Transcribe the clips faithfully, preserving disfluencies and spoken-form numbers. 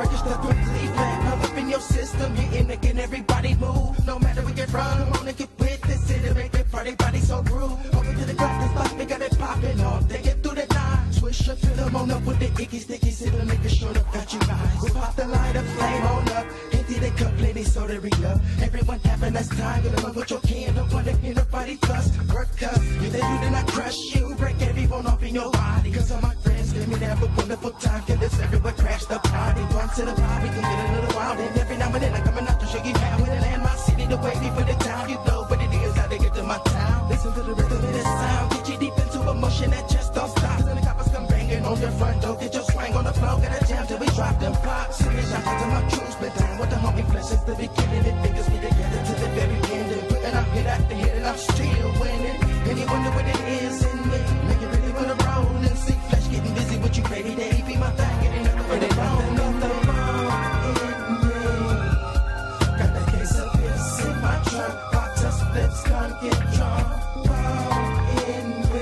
register from Cleveland. All up in your system, hitting, making everybody move. No matter where you run, come on and get with this. It'll make the party body so rude. Over to the ground, the spot, we got it popping off. They get through the night. Swish up, fill them on up with the icky sticky. It'll make it short up, got you guys. We pop the light up, flame on up. Empty the cup, lady, soda re-up. Everyone having us time, gonna love with your can. Don't wanna hear nobody fuss. Work up, if they do, then I crush you. Break everyone off in your body. Cause all my friends give me to have a wonderful time. Get this everywhere, crash the party. Once in a while, we can get a little wild. And every now and then, I'm coming out to show you how. When I land my city, the way me for the town. You know what it is, how they get to my town. Listen to the rhythm of this sound. Get you deep into emotion that just don't stop. Cause when the coppers come banging on your front door, get your swing on the floor. Get a jam till we drop them pops. Sing it, shout out to my troops. Been down with the homie flesh since the beginning. It figures me together to the very end. And putting out hit after hit, and I'm still winning. And you wonder what it is in me. Make it really wanna roll and see flesh getting busy with you, baby. They be my thing, it ain't nothing but it wrong. Nothing wrong in me. Got that case of this in my truck. Watch us flips, come get drunk. Wrong in me.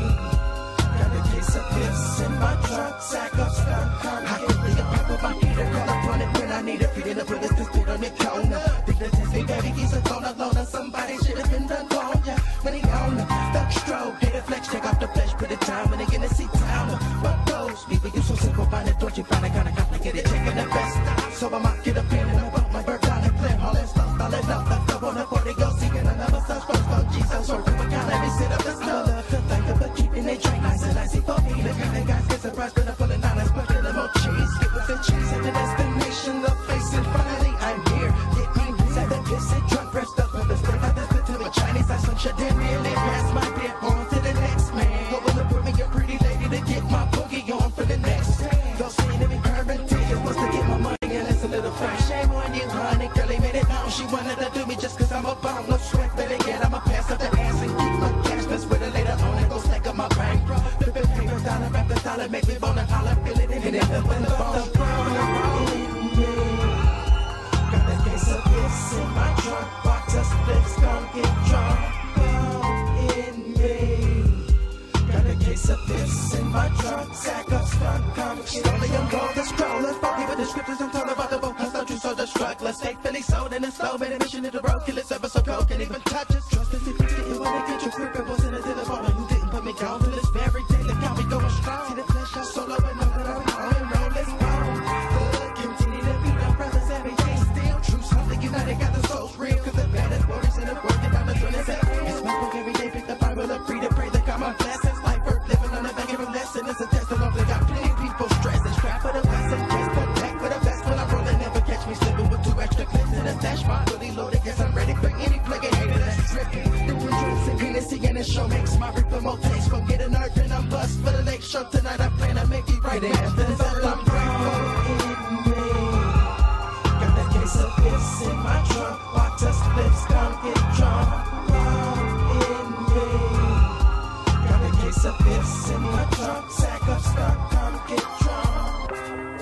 Got a case of this in my truck. Sack up, stuck, come get quickly up, pop up my heater. Call upon it when I need it. Feeding the bullets to spit on the corner. Think the test me, baby, he's a gonna loner. Somebody should have been done wrong, yeah. When he on the stuck stroke, hit a flex, check off the flesh, put it down. When they get to see town, what goes? People, you so simple, find it, don't you find it kinda complicated? Checking the best, so I might get up in and I want my bird down and clear. All that stuff, all that love, left up on the forty, go seeking another such first, oh Jesus, or people can't let me sit up the stuff. I love to think about keeping they drink nice and icy for me. The kind of guys get surprised, but I'm pulling on us, but a little more cheese. Get with the cheese at the destination, the face, and finally I'm here. Get me, set the piss, and drunk, pressed up, with the stick, I just put to my Chinese, I some shit, didn't really pass my beer on to the next man. What will it put me, a pretty lady, to get my boogie on for the next day. Go see it in current tears, wants to get my money, and it's a little fresh. Shame on you, honey, girl, he made it known. She wanted to do me just cause I'm a bum, no sweat, but again, I'ma pass up the ass and keep my cash, that's with her later on, and go stack up my bank. Flipping papers, dollar after dollar, make me wanna holler, feel it, and it up in the bone. Got that case of this in my trunk, watch us flips, come get drunk. In me. Got a case of this in my trunk, sack up, stuck, come get drunk. Slowly I'm going to scroll, let's foggy with the scriptures, I'm talking about the book, I thought you saw the struck. Let's take Philly sold in the slow, made a mission to the road, kill it, ever so cold, can't even touch us. Trust us if you didn't want to get your grip, it wasn't a deal on you didn't put me down to this very day, look how we going strong. See the flesh, I'm solo and know that I'm on and roll, let's go. Continue to be the brothers every day, still true, something united, got the souls real, cause the baddest warriors in the world, get down the throne and say, it's my book every day, pick the Bible up, read it, pray, look at my blessings, life worth living on the back of a lesson, it's a test of they got plenty of people stressing, strap for the best, and case for back for the best, when I'm rolling, never catch me slipping with two extra clips in the dash bar, fully loaded, guess I'm ready for any plug and hater that's tripping, doing drinks and Hennessy and the show makes my reaper more taste, from get a nerve and I'm bust for the late show tonight, I plan to make it right, after this all I'm grateful in me, got that case of this in my trunk, watch us flips, come get drunk, in me, got a case of this in my trunk, sack up, stuck, come get drunk.